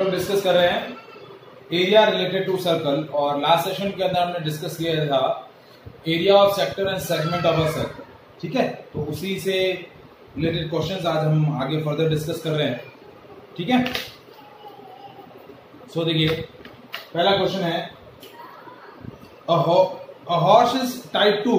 लोग डिस्कस कर रहे हैं एरिया रिलेटेड टू सर्कल, और लास्ट सेशन के अंदर हमने डिस्कस किया था area of sector and segment of a circle. ठीक है, तो उसी से रिलेटेड क्वेश्चंस आज हम आगे फर्दर डिस्कस कर रहे हैं। ठीक है, सो देखिए पहला क्वेश्चन है a horse is tied to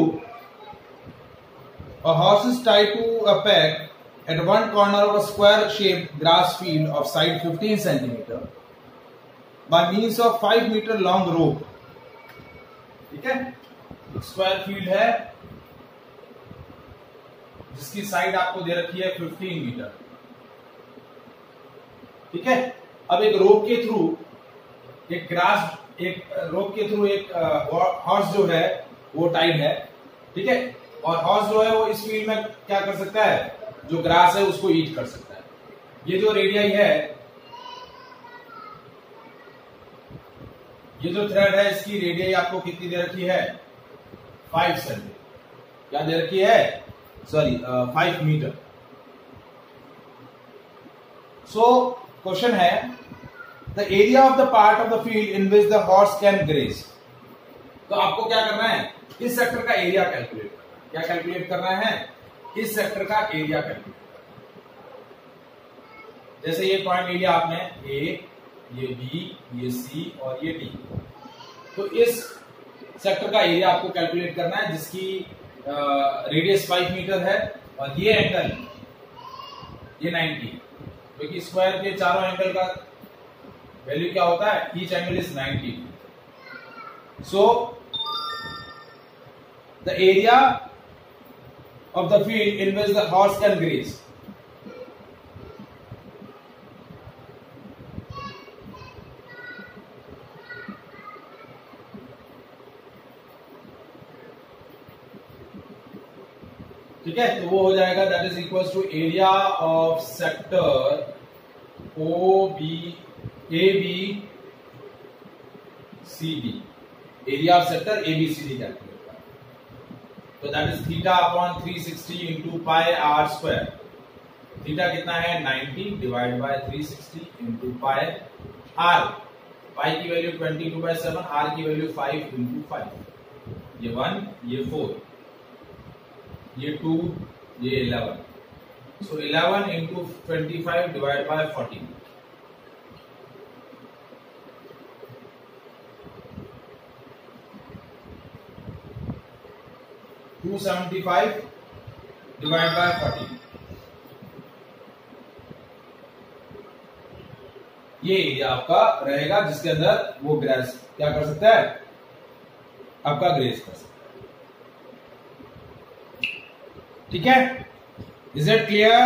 a peg at one corner of a square shaped grass field of side 15 centimeter by means of 5 meter long rope। ठीक है, स्क्वायर फील्ड है जिसकी साइड आपको दे रखी है 15 मीटर। ठीक है, अब एक रोप के थ्रू एक हॉर्स जो है वो टाइड है। ठीक है, और हॉर्स जो है वो इस फील्ड में क्या कर सकता है, जो ग्रास है उसको ईट कर सकता है। ये जो रेडियाई है, ये जो थ्रेड है, इसकी रेडियाई आपको कितनी दे रखी है, 5 सेंटीमीटर। क्या दे रखी है, 5 मीटर। सो क्वेश्चन है the area of the part of the field in which the horse can graze. तो आपको क्या करना है, इस सेक्टर का एरिया कैलकुलेट करना है। क्या कैलकुलेट करना है, इस सेक्टर का एरिया कैलकुलेट करना है। जैसे ये पॉइंट ले लिया आपने, ए, ये बी, ये सी और ये डी। तो इस सेक्टर का एरिया आपको कैलकुलेट करना है जिसकी रेडियस 5 मीटर है, और ये एंगल ये 90, क्योंकि स्क्वायर के चारों एंगल का वैल्यू क्या होता है, each angle is 90। So the area of the field in which the horse can graze. ठीक है, तो वो हो जाएगा that is equal to area of sector ABCD, area of sector ABCD calculate करना। तो that is theta upon 360 into pi r square. Theta कितना है, 90 divide by 360 into pi r. Pi की वैल्यू 22/7, आर की वैल्यू 5 इंटू 5। ये 1, ये 4, ये 2, ये 11। So 11 into 25 divide by 14। To 275 divide by 14। ये एरिया आपका रहेगा जिसके अंदर वो ग्रेस क्या कर सकता है, आपका ग्रेस कर सकता है। ठीक है, इज इट क्लियर?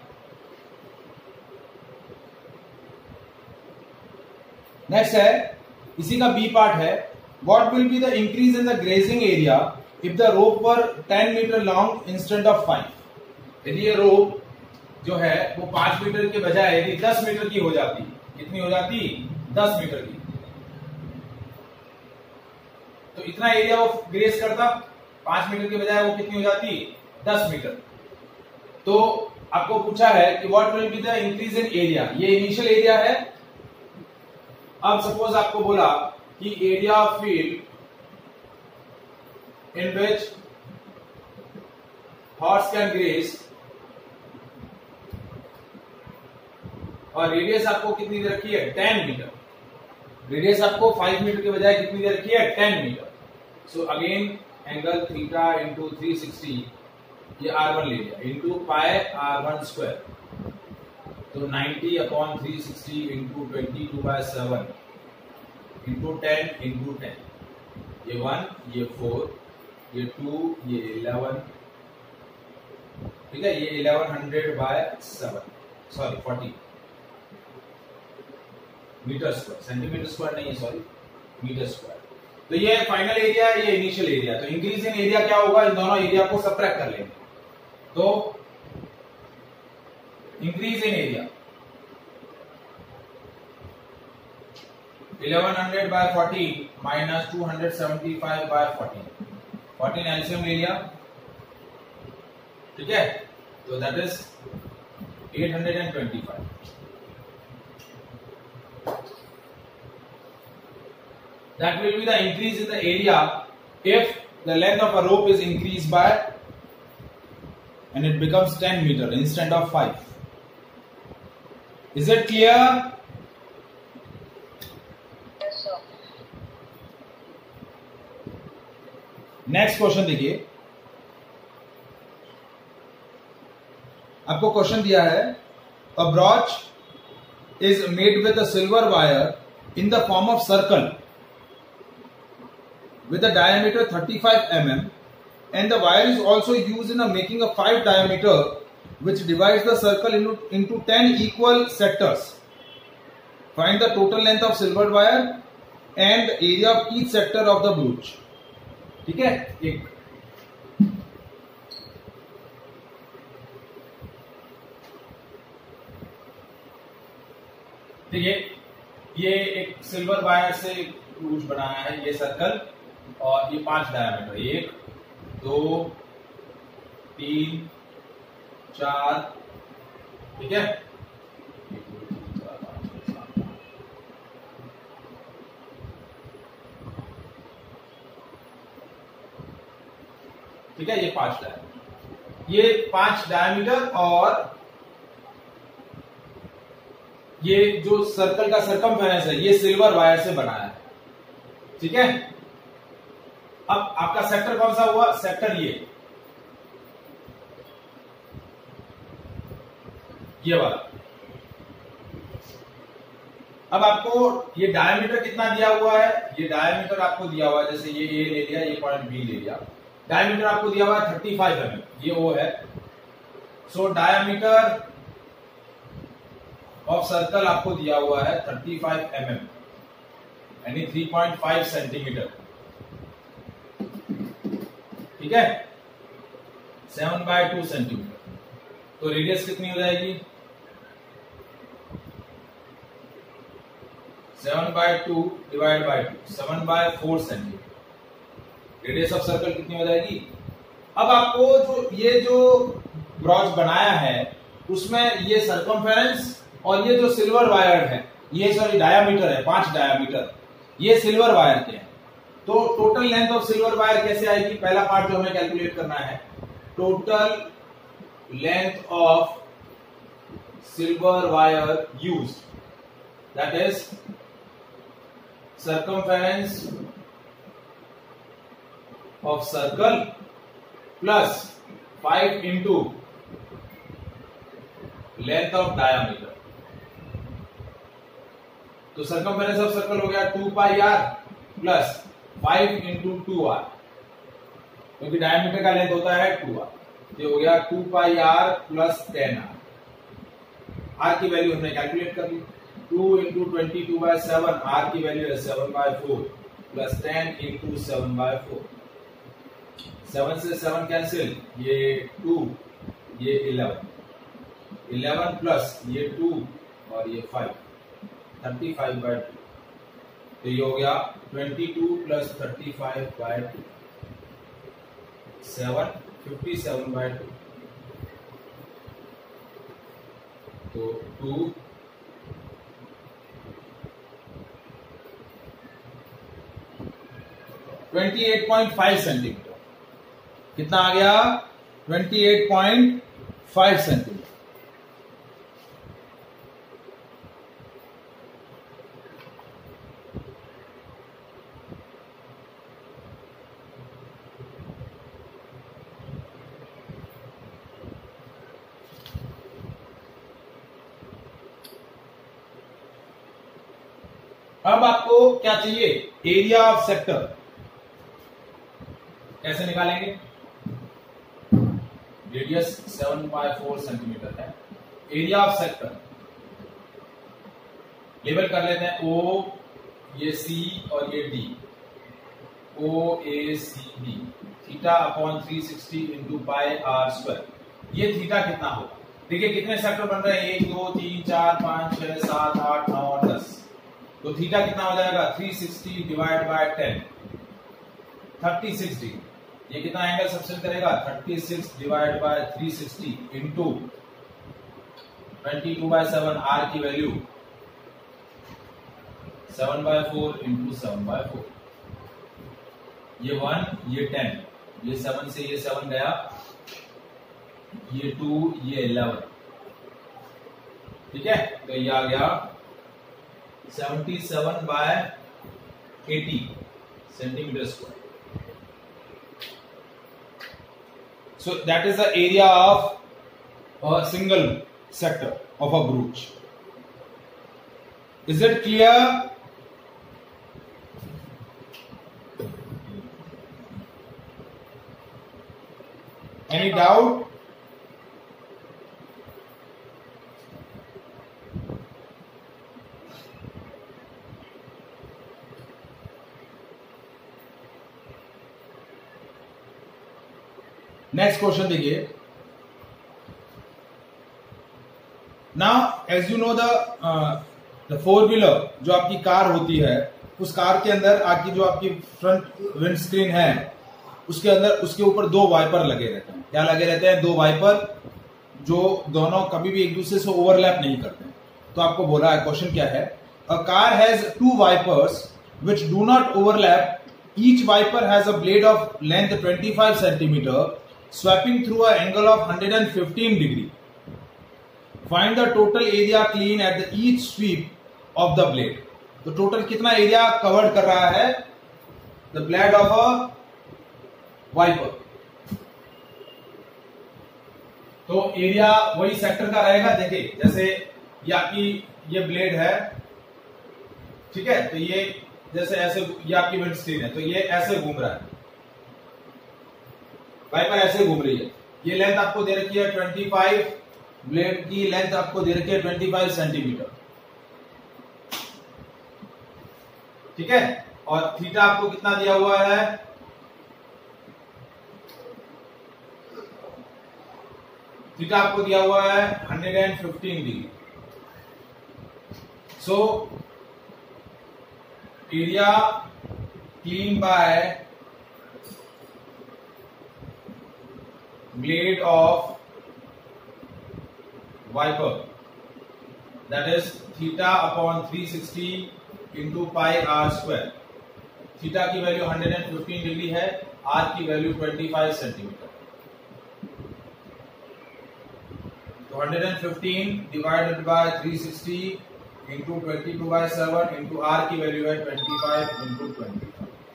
नेक्स्ट है, इसी का बी पार्ट है, what will be the increase in the grazing area if the rope were 10 meter long instead of 5। यदि ये रोप जो है वो 5 मीटर के बजाय यदि 10 मीटर की हो जाती, कितनी हो जाती, 10 मीटर की, तो इतना एरिया वो ग्रेस करता। 5 मीटर के बजाय वो कितनी हो जाती, 10 मीटर। तो आपको पूछा है कि what will be the increase in area, ये इनिशियल एरिया है। अब सपोज आपको बोला कि area of field in which horse can graze, और रेडियस आपको कितनी दे रखी है, 10 मीटर। रेडियस आपको 5 मीटर के बजाय कितनी दे रखी है, 10 meter. So again angle theta into 360, ये R1 ले लिया, इंटू पाई R1 स्क्वायर। तो 90 अपॉन 360 इंटू 22/7 इंटू 10 इंटू 10। ये 1, ये 4, ये 2, ये 11। ठीक है, ये 1100/7, 40 मीटर स्क्वायर, सेंटीमीटर स्क्वायर नहीं है, मीटर स्क्वायर। तो ये फाइनल एरिया है, ये इनिशियल एरिया। तो इंक्रीज इन एरिया क्या होगा, इन दोनों एरिया को सबट्रैक्ट कर लेंगे। तो increase in area 1100/14 minus 275/14, 14 LCM ले लिया। ठीक है, तो that is 825। That will be the increase in the area if the length of a rope is increased by, and it becomes 10 meter instead of 5. Is it clear? Yes, sir. Next question देखिए, आपको question दिया है, a brooch is made with a silver wire in the form of circle with a diameter 35 mm, and the wire is also used in making a 5 diameter which divides the circle into 10 equal sectors. Find the total length of silver wire and the area of each sector of the brooch. ठीक है, एक देखिए, ये एक silver wire से ब्रूच बनाया है, ये सर्कल, और ये 5 डायमीटर, 1 2 3 4, ठीक है, ठीक है, ये 5 डायमीटर, ये 5 डायमीटर, और ये जो सर्कल का सरकमफेरेंस है ये सिल्वर वायर से बनाया है, ठीक है। अब आपका सेक्टर कौन सा हुआ? सेक्टर ये वाला। अब आपको ये डायमीटर कितना दिया हुआ है? ये डायमीटर आपको दिया हुआ है, जैसे ये ए ले लिया, ये पॉइंट बी ले लिया, डायमीटर आपको दिया हुआ है 35 mm, ये ओ है। सो डायमीटर ऑफ सर्कल आपको दिया हुआ है 35 mm, यानी 3.5 सेंटीमीटर, ठीक है, 7/2 सेंटीमीटर। तो रेडियस कितनी हो जाएगी? 7/2 divide by 2, 7/4 centimeter. Radius of circle कितनी हो जाएगी? अब आपको जो ब्रॉच बनाया है उसमें ये सरकमफेरेंस और ये जो सिल्वर वायर है, ये सॉरी डायामीटर है, 5 डायामीटर, ये सिल्वर वायर के हैं। तो total length of silver wire कैसे आएगी? पहला पार्ट जो हमें कैलकुलेट करना है, total length of silver wire used, that is circumference of circle plus 5 into length of diameter। तो circumference of circle हो गया 2 pi r plus 5 into 2r, क्योंकि डायमीटर का लेंथ होता है 2r, ये हो गया 2 pi r plus 10r। r की वैल्यू हमने कैलकुलेट कर ली, 2 into 22/7, r की वैल्यू है 7/4 प्लस 10 into 7/4, 7 से 7 कैंसिल, ये 2, ये 11 प्लस ये 2 और ये 5, 35/2, तो ये हो गया 22 प्लस 35/2, 7, 57/2, तो 2 28.5 सेंटीमीटर, कितना आ गया? 28.5 सेंटीमीटर। अब आपको क्या चाहिए? Area of sector. कैसे निकालेंगे? रेडियस 7/4 सेंटीमीटर है, एरिया ऑफ सेक्टर लेबल कर लेते हैं ओ, ये सी और ये D, O A C D, theta upon 360 into pi r square. ये थीटा कितना होगा? देखिए कितने सेक्टर बन रहे हैं, 1 2 3 4 5 6 7 8 9 और 10, तो थीटा कितना हो जाएगा? 360 डिवाइड बाय 10, 36 डिग्री। ये कितना एंगल सब्टेंड करेगा? 36 डिवाइड बाय 360 इंटू 22/7, आर की वैल्यू 7/4 इंटू 7/4, ये 1 ये 10, ये 7 से ये 7 गया, ये 2 ये 11, ठीक है। तो ये आ गया 77/80 centimeter square. So that is the area of a single sector of a brooch. Is it clear? Any doubt? Next question देखिए। Now as you know the four wheeler जो आपकी कार होती है, उस कार के अंदर आपकी जो आपकी फ्रंट विंड स्क्रीन है उसके अंदर उसके ऊपर दो वाइपर लगे रहते हैं। क्या लगे रहते हैं? दो वाइपर, जो दोनों कभी भी एक दूसरे से ओवरलैप नहीं करते हैं। तो आपको बोला है, क्वेश्चन क्या है, a car has two wipers which do not overlap, each wiper has a blade of length 25 centimeter swapping through an angle of 115 degree. Find the total area clean at the each sweep of the blade. तो total कितना area cover कर रहा है the blade of a wiper? तो area वही sector का रहेगा। देखिए जैसे ये आपकी ये ब्लेड है, ठीक है, तो ये जैसे ऐसे ये आपकी विंड स्क्रीन है, तो ये ऐसे घूम रहा है, वाइपर ऐसे घूम रही है। ये लेंथ आपको दे रखी है 25, ब्लेड की लेंथ आपको दे रखी है 25 सेंटीमीटर, ठीक है। और थीटा आपको कितना दिया हुआ है? थीटा आपको दिया हुआ है 115 degree. So area clean by blade of wiper, that is theta upon 360 into pi r square। Theta की वैल्यू 115 डिग्री है, r की वैल्यू 25 सेंटीमीटर। तो 115 divided by 360 into 22/7 into r की वैल्यू है 25 इंटू 25।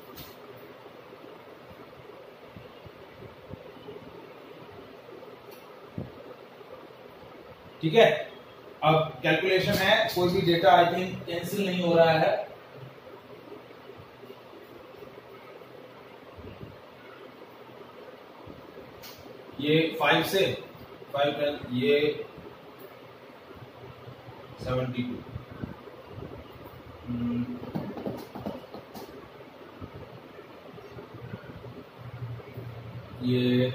ठीक है। अब कैलकुलेशन है, कोई भी डेटा आई थिंक कैंसिल नहीं हो रहा है। ये 5 से 5 ये 72, ये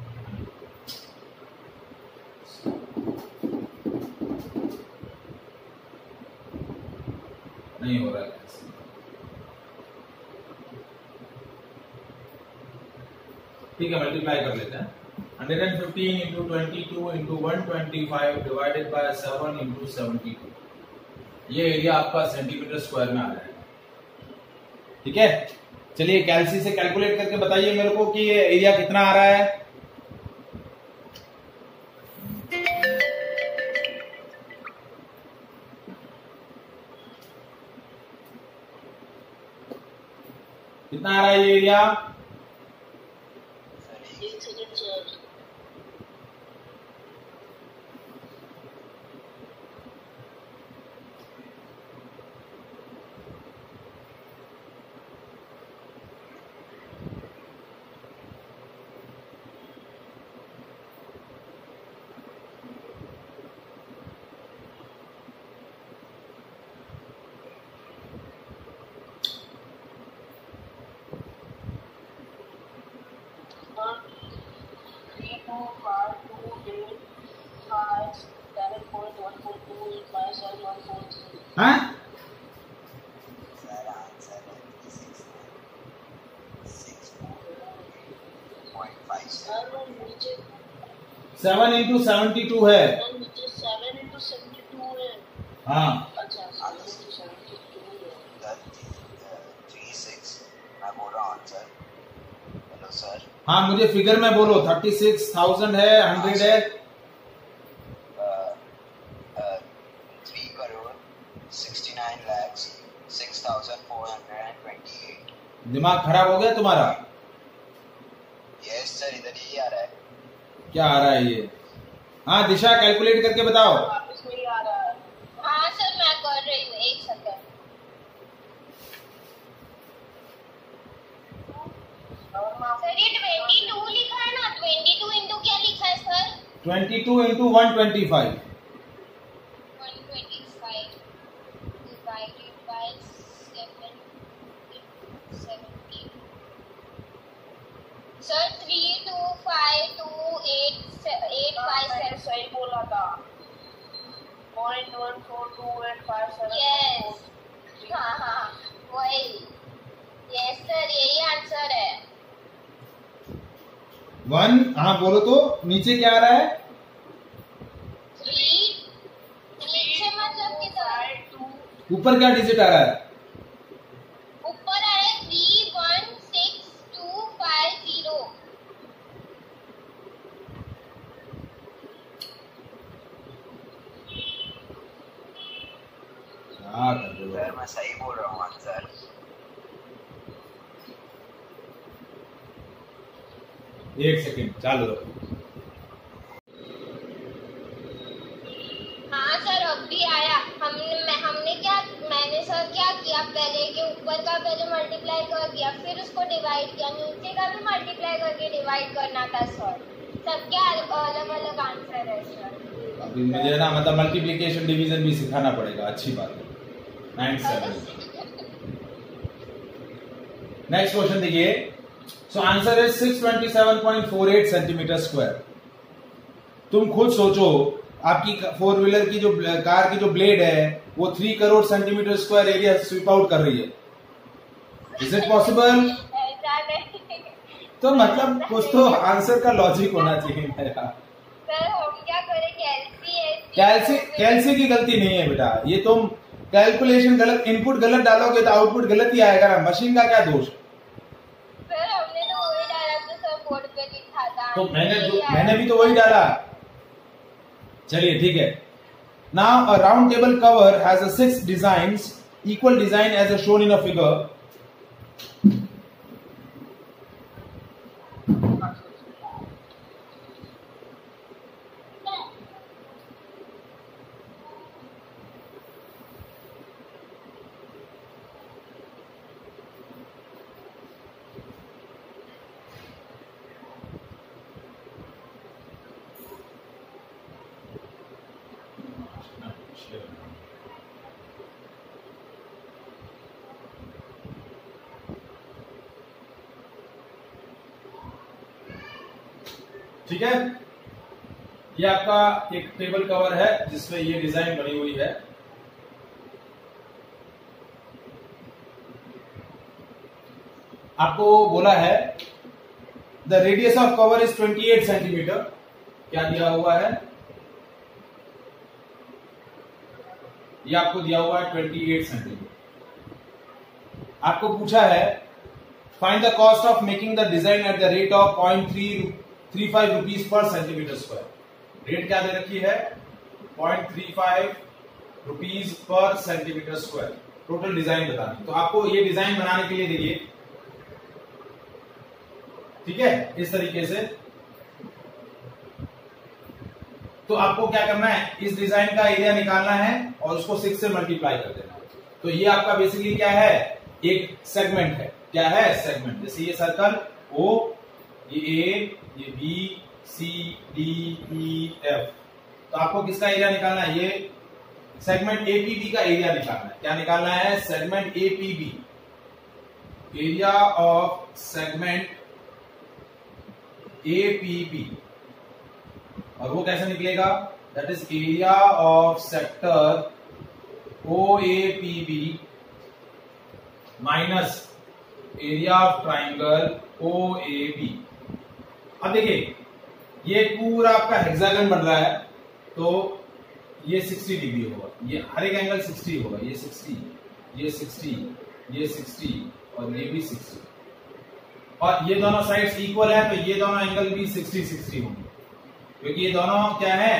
नहीं हो रहा है। ठीक है, मल्टीप्लाई कर लेते हैं। 115 into 22 into 125 divided by 7 into 72, ये एरिया आपका सेंटीमीटर स्क्वायर में आ रहा है। ठीक है, चलिए कैलसी से कैलकुलेट करके बताइए मेरे को कि ये एरिया कितना आ रहा है। कितना आ रहा है ये एरिया? हाँ? 7 इंटू 72 है। हाँ, आंसर। Hello sir. हाँ मुझे फिगर में बोलो, 36,000 है, 100 है? 3,69,06,428। दिमाग खराब हो गया तुम्हारा? यस सर, इधर ही आ रहा है। क्या आ रहा है ये? हाँ दिशा कैलकुलेट करके बताओ। वापस नहीं आ रहा है। हाँ सर मैं कर रही हूँ, एक सेकंड। सर ये 22 लिखा है ना, 22 इंटू क्या लिखा है sir? 22 into 125। 125 divided by 70। Sir 3252857। सही बोला था। 0.142857। यस हाँ हाँ वही। यस सर यही आंसर है। 1 हाँ बोलो तो नीचे क्या आ रहा है? 3 नीचे मतलब किधर? ऊपर क्या डिजिट आ रहा है? ऊपर है 316250। क्या कर रहे हो? सर मैं सही बोल रहा हूँ आंसर। एक सेकंड चालू रखो। हाँ सर अब भी आया। हमने क्या, मैंने सर क्या किया, पहले के ऊपर का पहले मल्टीप्लाई कर दिया, फिर उसको डिवाइड किया, नीचे का भी मल्टीप्लाई करके डिवाइड करना था सर। सबके अलग अलग आंसर है सर। अभी मुझे ना मतलब मल्टीप्लिकेशन डिवीजन भी सिखाना पड़ेगा, अच्छी बात है। 97। नेक्स्ट क्वेश्चन देखिए। सो आंसर है 627.48 सेंटीमीटर स्क्वायर। तुम खुद सोचो, आपकी 4 व्हीलर की जो कार की जो ब्लेड है वो 3 crore centimeter square area sweep out कर रही है। Is it possible? तो मतलब कुछ तो आंसर का लॉजिक होना चाहिए मेरा। सर हम क्या करें, कैलसी की गलती नहीं है बेटा, ये तुम कैलकुलेशन गलत, इनपुट गलत डालोगे तो आउटपुट गलत ही आएगा ना, मशीन का क्या दोष? सर हमने तो वही डाला तो सर बोर्ड पे लिखा था। तो मैंने भी तो वही डाला। चलिए ठीक है। Now a round table cover has a 6 designs, equal design as a shown in a figure. ठीक है, ये आपका एक टेबल कवर है जिसमें ये डिजाइन बनी हुई है। आपको बोला है the radius of cover is 28 centimeter. क्या दिया हुआ है? ये आपको दिया हुआ है 28 सेंटीमीटर। आपको पूछा है find the cost of making the design at the rate of 0.335 rupees per centimeter square. Rate क्या दे रखी है? 0.35 rupees per centimeter square. Total design बतानी। तो आपको ये डिजाइन बनाने के लिए देखिए, ठीक है, इस तरीके से। तो आपको क्या करना है, इस डिजाइन का एरिया निकालना है और उसको 6 से मल्टीप्लाई कर देना है। तो ये आपका बेसिकली क्या है? एक सेगमेंट है। क्या है? सेगमेंट। जैसे ये सर्कल ओ, ये ए, ये B, C, D, E, F. तो आपको किसका एरिया निकालना है? ये सेगमेंट एपीबी का एरिया निकालना है। क्या निकालना है? Segment APB, area of segment APB. और वो कैसे निकलेगा? That is area of sector OAPB minus area of triangle OAB. अब देखिए ये पूरा आपका हेक्सागन बन रहा है, तो ये 60 डिग्री होगा, ये हर एक एंगल 60 होगा। ये 60, ये 60, ये 60 और ये भी 60। और ये दोनों साइड्स इक्वल है, तो ये दोनों एंगल भी 60-60 होंगे, क्योंकि ये दोनों क्या है,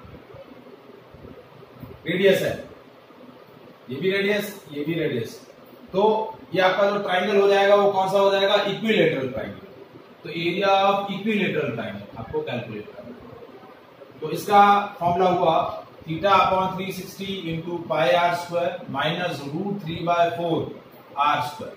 रेडियस है, ये भी रेडियस, ये भी रेडियस। तो ये आपका जो ट्राइंगल हो जाएगा वो कौन सा हो जाएगा, इक्विलेटरल ट्राइंगल। तो एरिया ऑफ इक्विलेटरल ट्राइंगल आपको कैलकुलेट करना है। तो इसका फॉर्मूला हुआ θ/360 into pi r square minus √3/4 r square.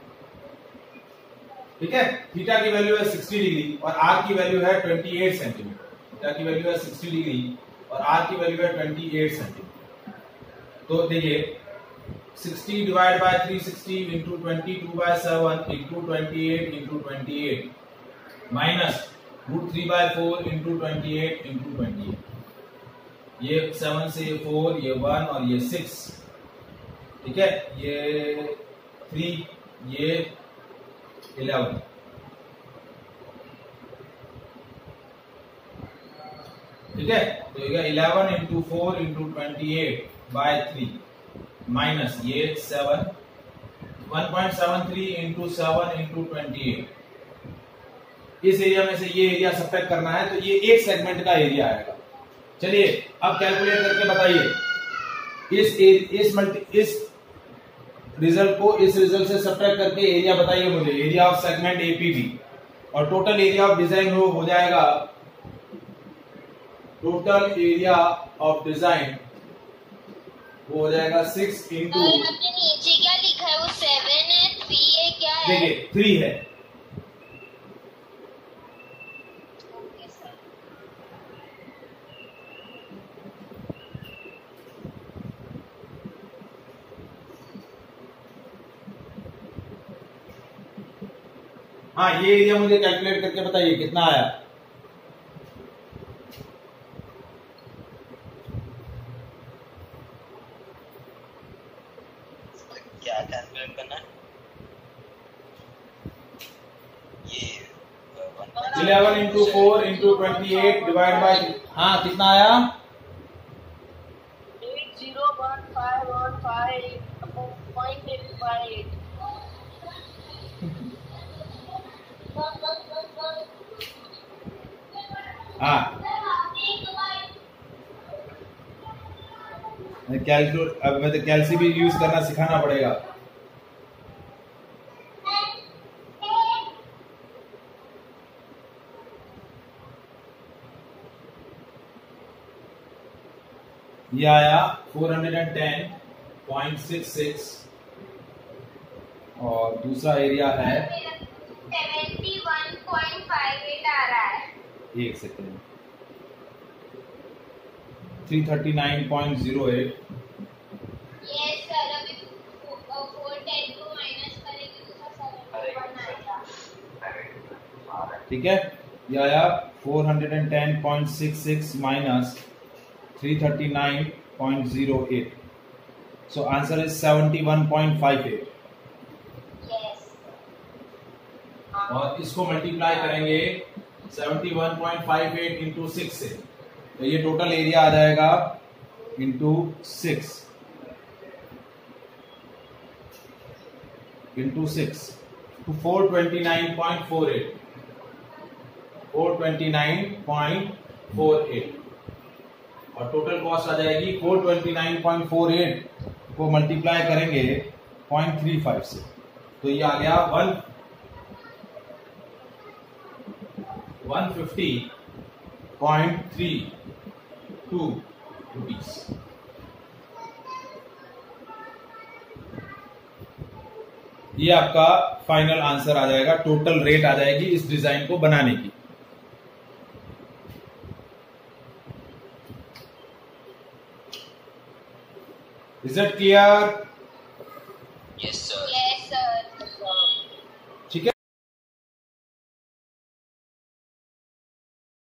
ठीक है, थीटा की वैल्यू है 60 डिग्री और आर की वैल्यू है 28 सेंटीमीटर। थीटा की वैल्यू है 60 डिग्री और आर की वैल्यू है 28 सेंटीमीटर। तो देखिए 60 divide by 360 into 22/7 into 28 into 28 minus √3/4 into 28 into 28। ये 7 से 4, ये 1 और ये 6। ठीक है, ये 3, ये 11। ठीक है, तो ये 11 इंटू 4 इंटू 28/3 माइनस ये 7, 1.73 इंटू 7 इंटू 28। इस एरिया में से ये एरिया सब्ट्रैक्ट करना है, तो ये एक सेगमेंट का एरिया आएगा। चलिए अब कैलकुलेट करके बताइए इस रिजल्ट को इस रिजल्ट से सब्ट्रैक्ट करके एरिया बताइए मुझे, एरिया ऑफ सेगमेंट एपीबी। और टोटल एरिया ऑफ डिजाइन हो जाएगा, टोटल एरिया ऑफ डिजाइन वो हो जाएगा 6 इंटू, नीचे क्या लिखा है, वो 7 है, 3 है, क्या है? देखिए 3 है। Okay sir. हाँ, ये एरिया मुझे कैलकुलेट करके बताइए कितना आया। क्या कैलकुलेट करना है? ये 11 इंटू 4 इंटू 28 डिवाइड बाय, हाँ कितना आया? 801515.858। हाँ, कैलकुलेट, अब मैं तो कैलसी भी यूज करना सिखाना पड़ेगा। ये आया 410.66 और दूसरा एरिया है 71.58 आ रहा है। एक सेकेंड, 339.08। यस सर, अभी 410 को माइनस करेंगे तो 71 आएगा। ठीक है, ये आया 410.66 minus 339.08। So answer is 71.58। Yes. और इसको मल्टीप्लाई करेंगे 71.58 इंटू 6 से, तो ये टोटल एरिया आ जाएगा इंटू 6 इंटू 6 तो 429.48 और टोटल कॉस्ट आ जाएगी 429.48 को मल्टीप्लाई करेंगे 0.35 से, तो ये आ गया 150.32 रुपीस। ये आपका फाइनल आंसर आ जाएगा, टोटल रेट आ जाएगी इस डिजाइन को बनाने की। Is it clear? Yes sir.